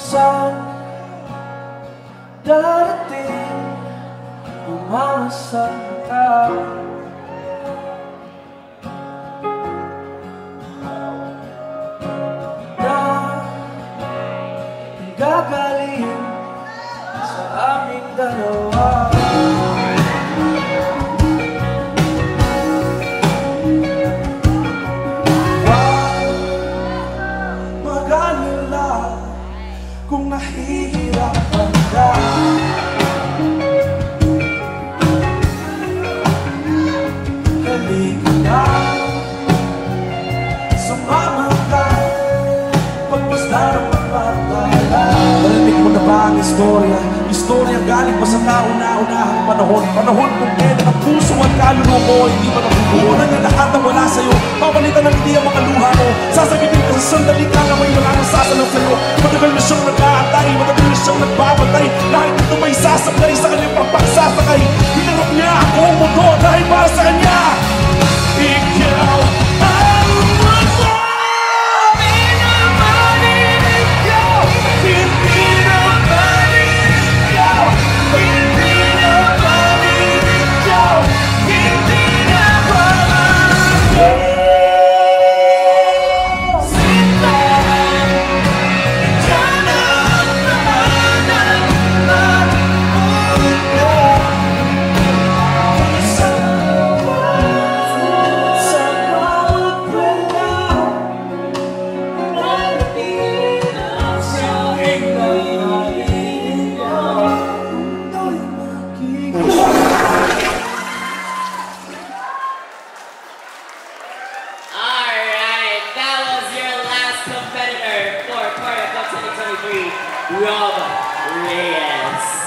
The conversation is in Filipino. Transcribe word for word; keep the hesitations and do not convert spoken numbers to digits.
saan darating umaasa ka. Na gagaling sa aming dalawa. Kung nahihirapan ka, halika na, sumama ka, pagpasda ng pagpapala. Narinig mo na ba ang istorya? Istorya galing pa sa kauna-unahang panahon. Panahon kung kailan ang puso at kaluluwa mo hindi ba nabubuo. Nang lahat ang wala sa'yo, papalitan ng hindi ang mga luha mo. Sasagitin ka sa sandali ka na may wala nang sasalaw sa'yo. Matagal na siyang nag-aantay, matagal na siyang nagbabantay. Dahil ito may sasakay sa kanyang pagpagsasakay. Hinarap niya ang buong mundo dahil para sa kanya. Ikaw ang mundo. Pinamanin ikaw. Hindi namanin ikaw. Hindi namanin ikaw. Hindi namanin. Rob Reyes.